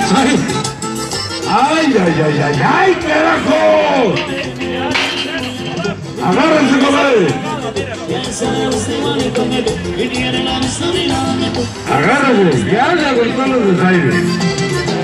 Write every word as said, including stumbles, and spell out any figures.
¡Ay! ¡Ay, ay, ay, ay, ay, carajo! ¡Agárrense, compadre! ¡Agárrense! ¡Ya le agotó los desaires!